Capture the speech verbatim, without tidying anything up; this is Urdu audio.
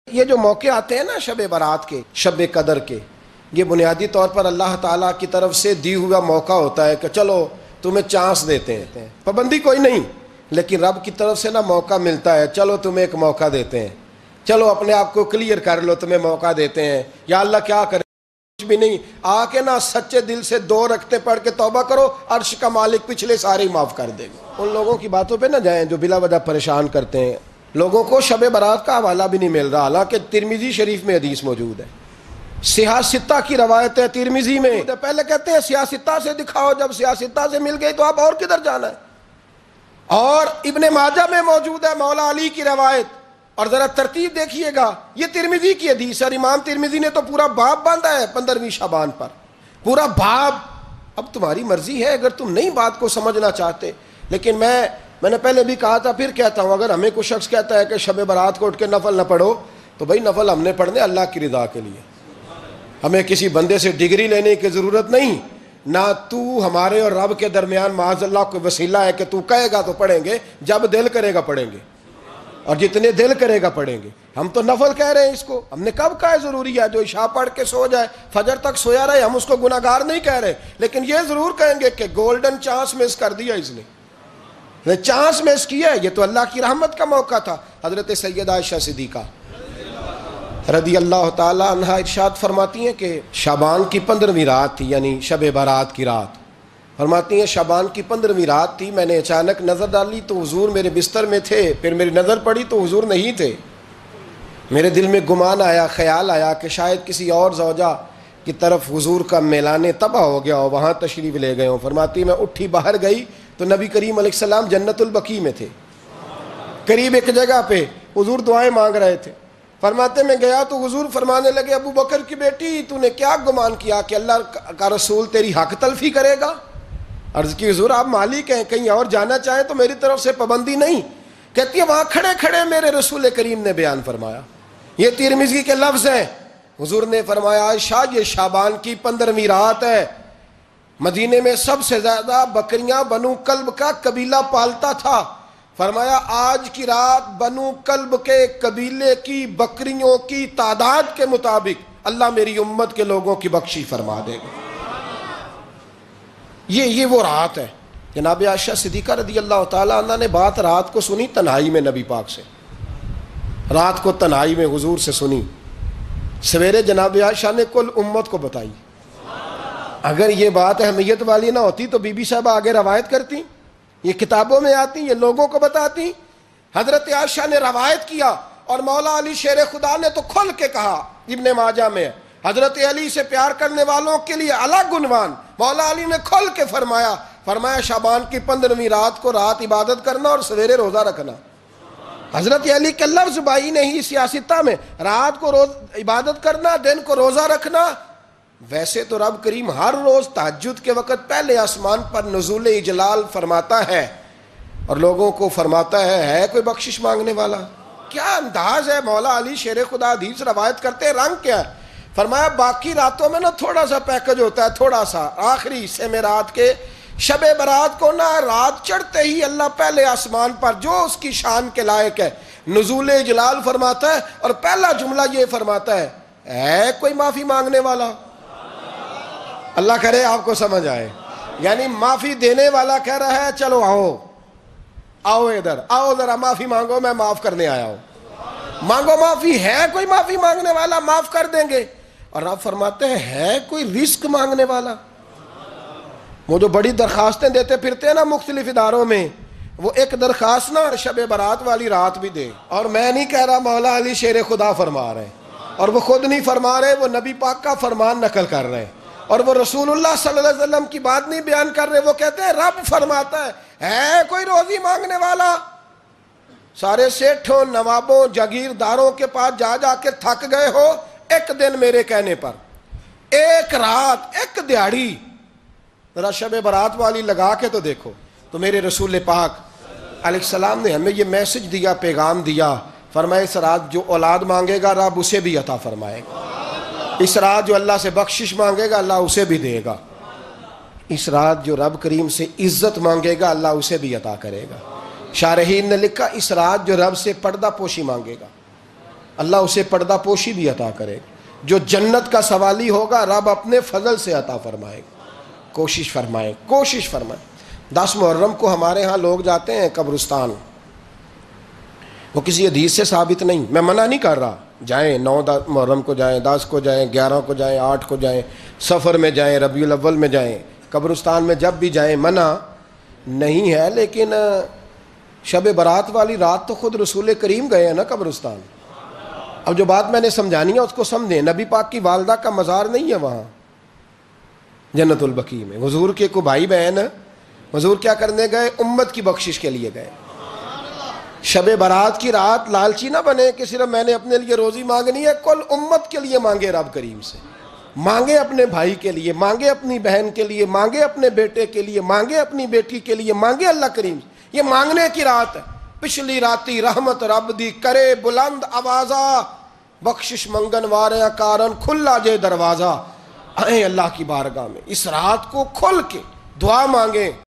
یہ جو موقع آتے ہیں نا شب برات کے، شب قدر کے، یہ بنیادی طور پر اللہ تعالیٰ کی طرف سے دی ہوا موقع ہوتا ہے کہ چلو تمہیں چانس دیتے ہیں، پابندی کوئی نہیں، لیکن رب کی طرف سے نا موقع ملتا ہے، چلو تمہیں ایک موقع دیتے ہیں، چلو اپنے آپ کو کلیئر کر لو، تمہیں موقع دیتے ہیں، یا اللہ کیا کرے کچھ بھی نہیں، آ کے نا سچے دل سے دو رکھتے پڑھ کے توبہ کرو، عرش کا مالک پچھلے سارے معاف کر دے گا۔ ان لوگوں کی باتوں پہ نہ جائیں جو بلا وجہ پریشان کرتے ہیں لوگوں کو۔ شب برات کا حوالہ بھی نہیں مل رہا، حالانکہ ترمذی شریف میں حدیث موجود ہے، سیاستہ کی روایت ہے ترمذی میں۔ پہلے کہتے ہیں سیاستہ سے دکھاؤ، جب سیاستہ سے مل گئی تو آپ اور کدھر جانا ہے؟ اور ابن ماجہ میں موجود ہے مولا علی کی روایت، اور ذرا ترتیب دیکھیے گا، یہ ترمذی کی حدیث ہے، اور امام ترمذی نے تو پورا باب باندھا ہے پندرہویں شعبان پر، پورا باب۔ اب تمہاری مرضی ہے اگر تم نئی بات کو سمجھنا چاہتے، لیکن میں میں نے پہلے بھی کہا تھا پھر کہتا ہوں، اگر ہمیں کوئی شخص کہتا ہے کہ شب برات کو اٹھ کے نفل نہ پڑھو، تو بھائی نفل ہم نے پڑھنے اللہ کی رضا کے لیے، ہمیں کسی بندے سے ڈگری لینے کی ضرورت نہیں، نہ تو ہمارے اور رب کے درمیان معاذ اللہ کوئی وسیلہ ہے کہ تو کہے گا تو پڑھیں گے، جب دل کرے گا پڑھیں گے، اور جتنے دل کرے گا پڑھیں گے۔ ہم تو نفل کہہ رہے ہیں اس کو، ہم نے کب کہا ہے ضروری ہے جو عشاء پڑھ کے سو جائے فجر تک سویا رہے، ہم اس کو گناہ گار نہیں کہہ رہے، لیکن یہ ضرور کہیں گے کہ گولڈن چانس مس کر دیا اس نے، چانس مس کیا ہے، یہ تو اللہ کی رحمت کا موقع تھا۔ حضرت سیدہ عائشہ صدیقہ رضی اللہ تعالی عنہا ارشاد فرماتی ہیں کہ شعبان کی پندرہویں رات تھی، یعنی شب برات کی رات، فرماتی ہیں شعبان کی پندرہویں رات تھی، میں نے اچانک نظر ڈالی تو حضور میرے بستر میں تھے، پھر میری نظر پڑی تو حضور نہیں تھے، میرے دل میں گمان آیا، خیال آیا کہ شاید کسی اور زوجہ کی طرف حضور کا میلان طبع ہو گیا ہو، وہاں تشریف لے گئے ہوں۔ فرماتی میں اٹھی باہر گئی تو نبی کریم علیہ السلام جنت البقیع میں تھے، قریب ایک جگہ پہ حضور دعائیں مانگ رہے تھے۔ فرماتے میں گیا تو حضور فرمانے لگے، ابو بکر کی بیٹی تو نے کیا گمان کیا کہ اللہ کا رسول تیری حق تلفی کرے گا؟ عرض کی حضور آپ مالک ہیں، کہیں اور جانا چاہیں تو میری طرف سے پابندی نہیں۔ کہتی ہے وہاں کھڑے کھڑے میرے رسول کریم نے بیان فرمایا، یہ ترمذی کے لفظ ہیں، حضور نے فرمایا عائشہ یہ شعبان کی پندرہویں رات ہے، مدینے میں سب سے زیادہ بکریاں بنو کلب کا قبیلہ پالتا تھا، فرمایا آج کی رات بنو کلب کے قبیلے کی بکریوں کی تعداد کے مطابق اللہ میری امت کے لوگوں کی بخشی فرما دے گا۔ یہ یہ وہ رات ہے۔ جناب عائشہ صدیقہ رضی اللہ تعالی عنہ نے بات رات کو سنی تنہائی میں نبی پاک سے، رات کو تنہائی میں حضور سے سنی، سویرے جناب عائشہ نے کل امت کو بتائی۔ اگر یہ بات اہمیت والی نہ ہوتی تو بی بی صاحبہ آگے روایت کرتی، یہ کتابوں میں آتی، یہ لوگوں کو بتاتی۔ حضرت عائشہ نے روایت کیا اور مولا علی شیر خدا نے تو کھل کے کہا، ابن ماجہ میں حضرت علی سے پیار کرنے والوں کے لیے الگ عنوان، مولا علی نے کھل کے فرمایا فرمایا شعبان کی پندرہویں رات کو رات عبادت کرنا اور سویرے روزہ رکھنا۔ حضرت علی کے لفظ بائی نہیں سیاستہ میں، رات کو روز عبادت کرنا، دن کو روزہ رکھنا۔ ویسے تو رب کریم ہر روز تہجد کے وقت پہلے آسمان پر نزول اجلال فرماتا ہے اور لوگوں کو فرماتا ہے ہے کوئی بخشش مانگنے والا؟ کیا انداز ہے مولا علی شیر خدا حدیث روایت کرتے ہیں، رنگ کیا ہے؟ فرمایا باقی راتوں میں نا تھوڑا سا پیکج ہوتا ہے، تھوڑا سا آخری حصے میں رات کے شب برات کو نا رات چڑھتے ہی اللہ پہلے آسمان پر جو اس کی شان کے لائق ہے نزول اجلال فرماتا ہے، اور پہلا جملہ یہ فرماتا ہے ہے کوئی معافی مانگنے والا؟ اللہ کرے آپ کو سمجھ آئے، یعنی معافی دینے والا کہہ رہا ہے چلو آؤ آؤ ادھر آؤ ذرا معافی مانگو، میں معاف کرنے آیا ہوں، مانگو معافی، ہے کوئی معافی مانگنے والا؟ معاف کر دیں گے۔ اور آپ فرماتے ہیں ہے کوئی رزق مانگنے والا؟ وہ جو بڑی درخواستیں دیتے پھرتے ہیں نا مختلف اداروں میں، وہ ایک درخواست نا شب برات والی رات بھی دے۔ اور میں نہیں کہہ رہا، مولا علی شیر خدا فرما رہے ہیں، اور وہ خود نہیں فرما رہے، وہ نبی پاک کا فرمان نقل کر رہے ہیں، اور وہ رسول اللہ صلی اللہ علیہ وسلم کی بات نہیں بیان کر رہے، وہ کہتے ہیں رب فرماتا ہے ہے کوئی روزی مانگنے والا؟ سارے سیٹھوں نوابوں جاگیرداروں کے پاس جا جا کے تھک گئے ہو، ایک دن میرے کہنے پر، ایک رات، ایک دیہڑی ذرا شب برات والی لگا کے تو دیکھو۔ تو میرے رسول پاک علیہ السلام نے ہمیں یہ میسج دیا، پیغام دیا، فرمائے اس رات جو اولاد مانگے گا رب اسے بھی عطا فرمائے گا، اس رات جو اللہ سے بخشش مانگے گا اللہ اسے بھی دے گا، اس رات جو رب کریم سے عزت مانگے گا اللہ اسے بھی عطا کرے گا۔ شارحین نے لکھا اس رات جو رب سے پردہ پوشی مانگے گا اللہ اسے پردہ پوشی بھی عطا کرے. جو جنت کا سوالی ہوگا رب اپنے فضل سے عطا فرمائے. کوشش فرمائیں کوشش فرمائیں. دس محرم کو ہمارے ہاں لوگ جاتے ہیں قبرستان. وہ کسی حدیث سے ثابت نہیں, میں منع نہیں کر رہا, جائیں, نو محرم کو جائیں, دس کو جائیں, گیارہ کو جائیں, آٹھ کو جائیں, سفر میں جائیں, ربیع الاول میں جائیں, قبرستان میں جب بھی جائیں, منع نہیں ہے. لیکن شب برات والی رات تو خود رسول کریم گئے ہیں نا قبرستان. اب جو بات میں نے سمجھانی ہے اس کو سمجھیں. نبی پاک کی والدہ کا مزار نہیں ہے وہاں جنت البقیع میں. حضور کے کو بھائی بہن, حضور کیا کرنے گئے؟ امت کی بخشش کے لیے گئے. شب برات کی رات لالچی نہ بنے کہ صرف میں نے اپنے لیے روزی مانگنی ہے, کل امت کے لیے مانگے رب کریم سے. مانگے اپنے بھائی کے لیے, مانگے اپنی بہن کے لیے, مانگے اپنے بیٹے کے لیے, مانگے اپنی بیٹی کے لیے, مانگے اللہ کریم سے. یہ مانگنے کی رات ہے. پچھلی راتی رحمت رب دی کرے بلند آوازہ, بخشش منگن واریاں کارن کھلا جے دروازہ. آئیں اللہ کی بارگاہ میں اس رات کو کھل کے دعا مانگیں.